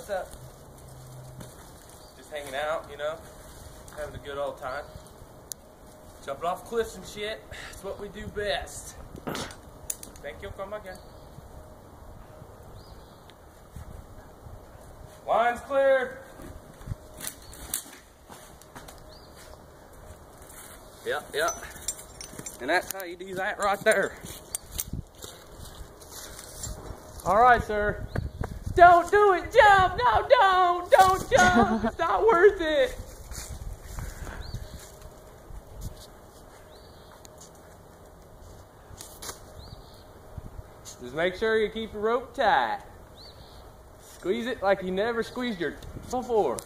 what's up? Just hanging out, you know, having a good old time. Jumping off cliffs and shit. That's what we do best. Thank you, come again. Line's clear. Yep. And that's how you do that right there. All right, sir. Don't do it. Jump. No, don't jump. It's not worth it. Just make sure you keep your rope tight. Squeeze it like you never squeezed your before.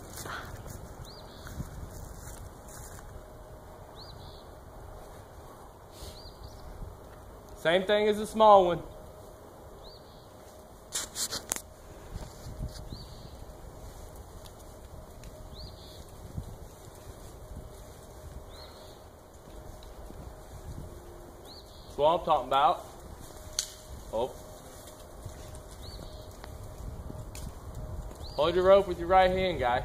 Same thing as the small one. That's what I'm talking about. Oh. Hold your rope with your right hand, guy.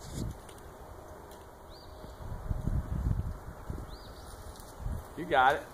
You got it.